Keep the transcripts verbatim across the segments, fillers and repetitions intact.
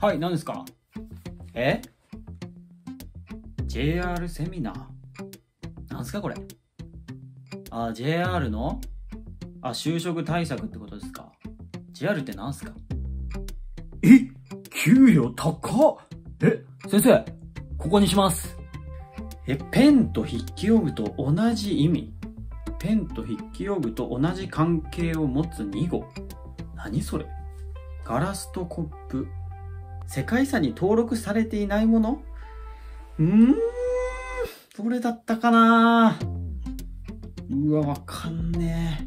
はい、何ですか？え ジェイアール セミナーなんすかこれ？あ、ジェイアール のあ、就職対策ってことですか？ ジェイアール ってなんすか？え、給料高っ。え、先生、ここにします。え、ペンと筆記用具と同じ意味？ペンと筆記用具と同じ関係を持つに語。何それ？ガラスとコップ。世界遺産に登録されていないもの？うーん、どれだったかな？うわ、わかんね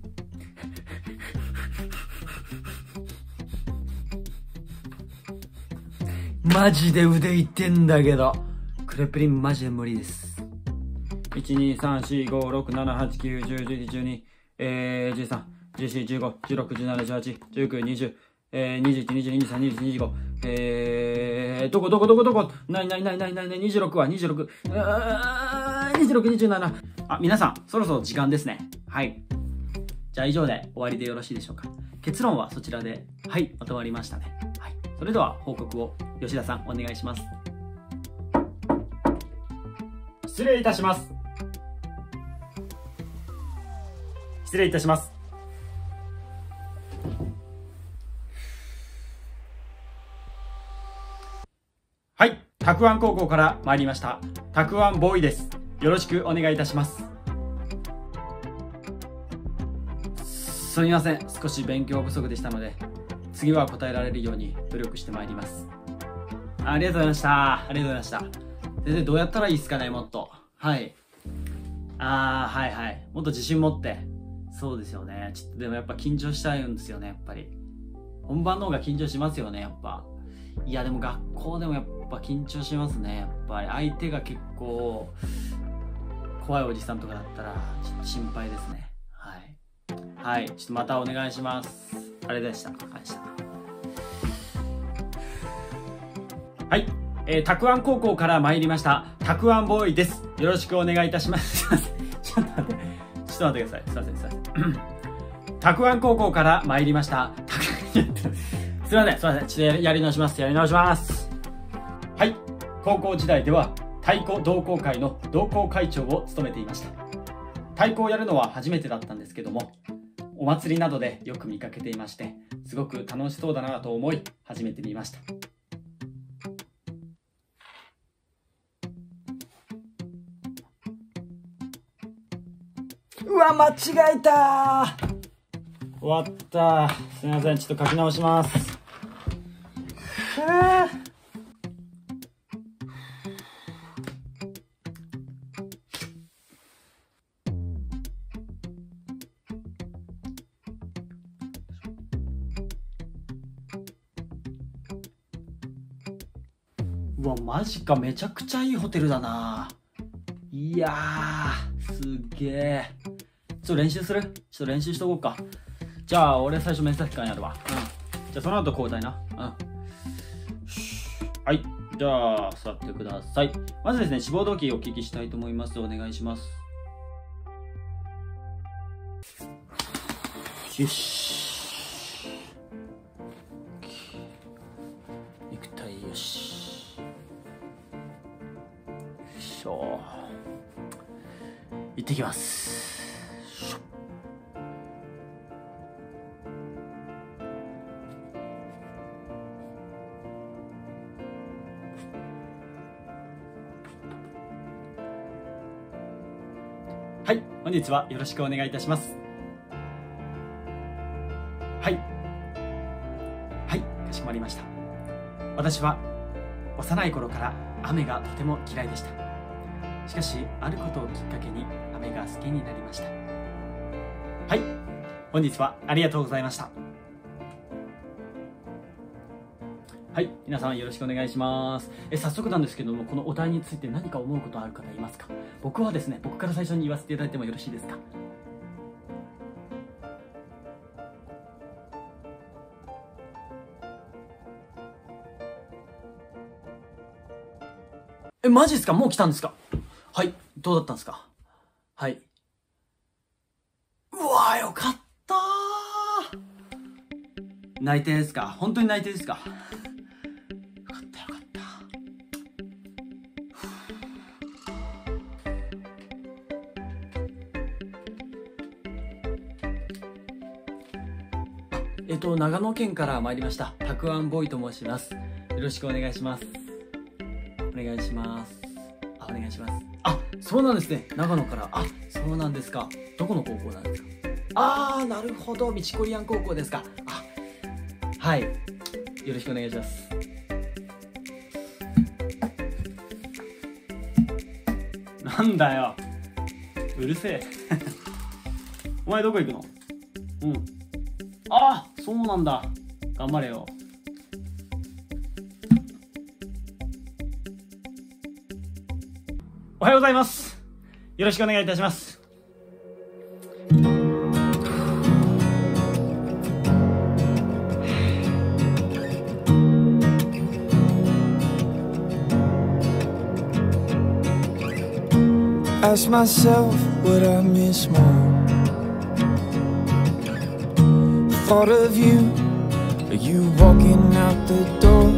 え。マジで腕いってんだけど。クレプリンマジで無理です。いち、に、さん、よん、ご、ろく、なな、はち、きゅう、じゅう、じゅういち、じゅうに、えー、じゅうさん、じゅうよん、じゅうご、じゅうろく、じゅうなな、じゅうはち、じゅうきゅう、にじゅう、えー、にじゅういち、にじゅうに、にじゅうさん、にじゅうよん、にじゅうご、えー、どこどこどこどこないないないないないない、にじゅうろくはにじゅうろく、あー、にじゅうろく、にじゅうなな。あ、皆さん、そろそろ時間ですね。はい。じゃあ以上で終わりでよろしいでしょうか。結論はそちらで、はい、まとまりましたね。はい。それでは報告を吉田さんお願いします。失礼いたします。失礼いたします。はい、たくあん高校から参りましたたくあんボーイです。よろしくお願いいたします。すみません、少し勉強不足でしたので次は答えられるように努力してまいります。ありがとうございました。ありがとうございました。先生、どうやったらいいですかね、もっと。はい。あー、はいはい。もっと自信持って。そうですよね。ちょっとでもやっぱ緊張したいんですよね、やっぱり。本番の方が緊張しますよね、やっぱ。いや、でも学校でもやっぱ緊張しますね、やっぱり。相手が結構、怖いおじさんとかだったら、ちょっと心配ですね。はい。はい。ちょっとまたお願いします。あれでした。あれでした。はい。えー、たくあん高校から参りました、たくあんボーイです。よろしくお願いいたします。すいません。ちょっと待って。ちょっと待ってください。すいません、すいません。たくあん高校から参りました、たくすいません、すいません。ちょっとやり直します。やり直します。はい。高校時代では、太鼓同好会の同好会長を務めていました。太鼓をやるのは初めてだったんですけども、お祭りなどでよく見かけていまして、すごく楽しそうだなと思い、始めてみました。うわ、間違えたー。終わった。すみません、ちょっと書き直します。うわ、マジか。めちゃくちゃいいホテルだな。いやー、すげえ。ちょっと練習する？ちょっと練習しとこうか。じゃあ、俺最初面接官やるわ。うん。じゃあ、その後交代な。うん。はい。じゃあ、座ってください。まずですね、志望動機をお聞きしたいと思います。お願いします。よし。ネクタイよし。よいしょ。行ってきます。はい、本日はよろしくお願いいたします。はい。はい、かしこまりました。私は幼い頃から雨がとても嫌いでした。しかし、あることをきっかけに雨が好きになりました。はい、本日はありがとうございました。はい、皆さんよろしくお願いします。え、早速なんですけども、このお題について何か思うことある方いますか？僕はですね、僕から最初に言わせていただいてもよろしいですか？え、マジですか？もう来たんですか？はい、どうだったんですか？はい。うわー、よかったー。内定ですか？本当に内定ですか？ えっと長野県から参りましたたくあんボーイと申します。よろしくお願いします。お願いします。あ、お願いします。あ、そうなんですね。長野から。あ、そうなんですか。どこの高校なんですか？あー、なるほど。ミチコリアン高校ですか。あ、はい。よろしくお願いします。なんだよ。うるせえ。お前どこ行くの？うん。ああ、そうなんだ。頑張れよ。おはようございます。よろしくお願いいたします。 Ask myself what I miss more. Thought of you, you walking out the door.